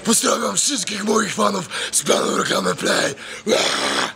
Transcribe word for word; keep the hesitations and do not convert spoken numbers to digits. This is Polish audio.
Pozdrawiam wszystkich moich fanów z planu Reklamy Play.